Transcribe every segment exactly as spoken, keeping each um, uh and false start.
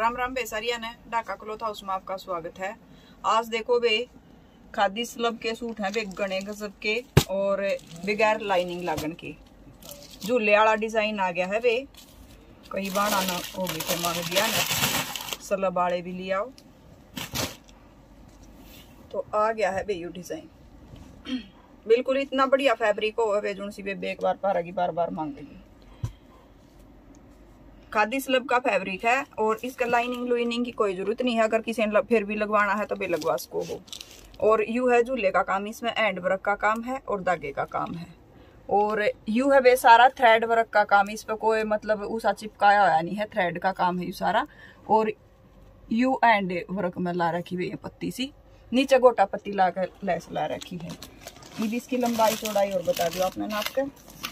राम राम बेसारिया ने Dhaka cloth house में आपका स्वागत है। आज देखो बे खादी स्लब के सूट हैं बे गणे गजब के और बगैर लाइनिंग लागन के झूले वाला डिजाइन आ गया है बे। कई बार आना होगी तो मांग दिया ना स्लब वाले भी लिया आओ तो आ गया है बे यू डिजाइन। बिल्कुल इतना बढ़िया फैब्रिक हो बे जुन सी बे एक बार पारेगी बार बार मांगेगी। खादी स्लब का फैब्रिक है और इसका लाइनिंग लुइनिंग की कोई जरूरत नहीं है। अगर किसी ने फिर भी लगवाना है तो बे लगवा सको हो। और यू है झूले का काम, इसमें एंड वर्क का काम है और धागे का काम है। और यू है बे सारा थ्रेड वर्क का काम, इस पर कोई मतलब ऊसा चिपकाया हुआ नहीं है, थ्रेड का काम है यू सारा। और यू एंड वर्क में ला रखी हुई है पत्ती सी, नीचे गोटा पत्ती ला कर लैस ला रखी है। ये भी इसकी लंबाई चौड़ाई और बता दो आपने नाप कर।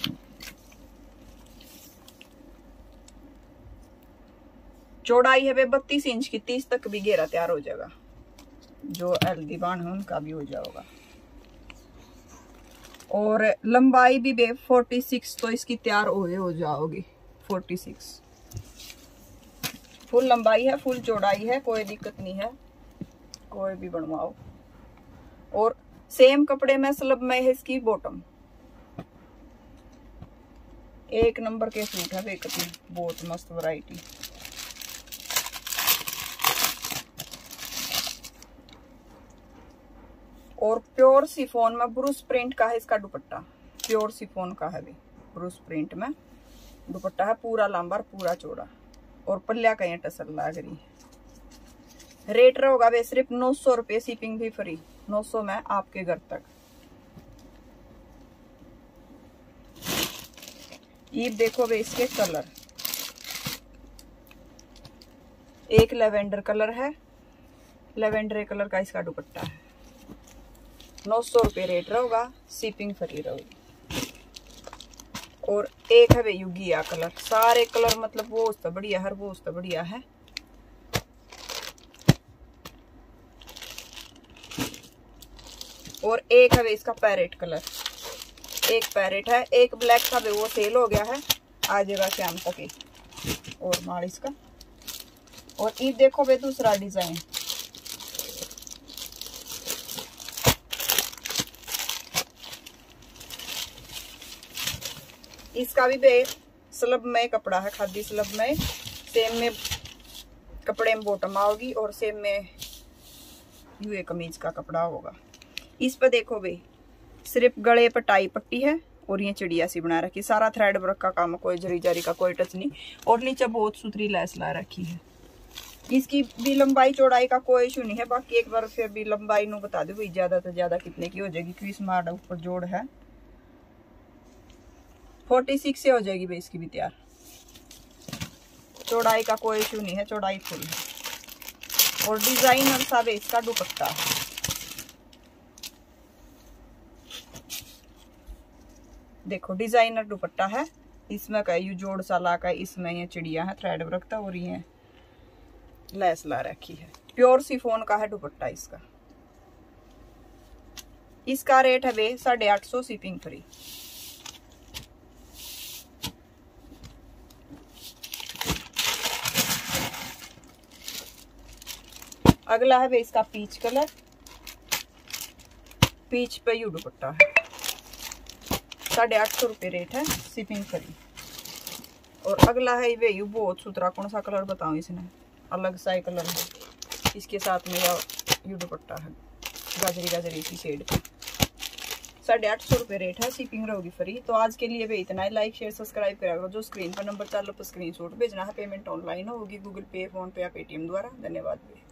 चौड़ाई है वे बत्तीस इंच की, तीस तक भी घेरा तैयार हो जाएगा। जो हेल्दी बाण है उनका भी हो जाएगा। और लंबाई भी बे छियालीस तो इसकी तैयार हो हो जाओगी। छियालीस फुल लंबाई है, फुल चौड़ाई है, कोई दिक्कत नहीं है, कोई भी बनवाओ। और सेम कपड़े में स्लब में है इसकी बॉटम। एक नंबर के सूट है वे, बहुत मस्त वैरायटी। और प्योर सिफोन में ब्रूस प्रिंट का है इसका दुपट्टा। प्योर सिफोन का है भी ब्रूस प्रिंट में दुपट्टा है, पूरा लंबा पूरा चौड़ा। और पल्ला का ये टसल लग रही है। रेट रहेगा वे सिर्फ नौ सौ रुपये, शिपिंग भी फ्री। नौ सौ में आपके घर तक। ये देखो वे इसके कलर, एक लेवेंडर कलर है, लेवेंडर कलर का इसका दुपट्टा है। नौ सौ रुपये रेट रहेगा, शिपिंग फ्री रहेगी। और एक है वे युगिया कलर, सारे कलर मतलब वो तो बढ़िया, हर वो तो बढ़िया है। और एक है वे इसका पैरेट कलर, एक पैरेट है, एक ब्लैक का वे वो सेल हो गया है, आ जाएगा शाम तक ही। और माल इसका। और ये देखो वे दूसरा डिजाइन, इसका भी बे स्लब में कपड़ा है, खादी स्लब में। सेम में कपड़े में बॉटम आओगी और सेम में यूए कमीज का कपड़ा होगा। इस पर देखो बे सिर्फ गले पर टाई पट्टी है और ये चिड़िया सी बना रखी। सारा थ्रेड वर्क का काम, कोई जरी जारी का कोई टच नहीं। और नीचे बहुत सुथरी लैस ला रखी है। इसकी भी लंबाई चौड़ाई का कोई इशू नहीं है। बाकी एक बार फिर भी लंबाई नु बता दो भाई, ज्यादा से ज्यादा कितने की हो जाएगी, क्योंकि इसमें ऊपर जोड़ है। छियालीस से हो जाएगी भाई इसकी भी तैयार। चौड़ाई का कोई इशू नहीं है, चौड़ाई फुल है। और डिजाइनर सा भी इसका दुपट्टा है। देखो डिजाइनर दुपट्टा है, इसमें का यू जोड़ सा ला का, इसमें ये चिड़िया है थ्रेड वर्क था और ये लैस ला रखी है। प्योर सिफोन का है दुपट्टा इसका। इसका रेट है वे साढ़े आठ सौ, शिपिंग फ्री। अगला है वे इसका पीच कलर, पीच पे यू दुपट्टा है। साढ़े आठ सौ रुपये रेट है, शिपिंग फ्री। और अगला है वे यू बहुत सुथरा, कौन सा कलर बताऊं, इसने अलग सा कलर है। इसके साथ में यू दुपट्टा है, गाजरी गाजरी की शेड पे। साढ़े आठ सौ रुपये रेट है, शिपिंग रहेगी फ्री। तो आज के लिए वे इतना ही। लाइक शेयर सब्सक्राइब करा करो। जो स्क्रीन पर नंबर चालू पर स्क्रीन शॉट भेजना है, पेमेंट ऑनलाइन होगी, गूगल पे, फोन पे या पेटीएम द्वारा। धन्यवाद।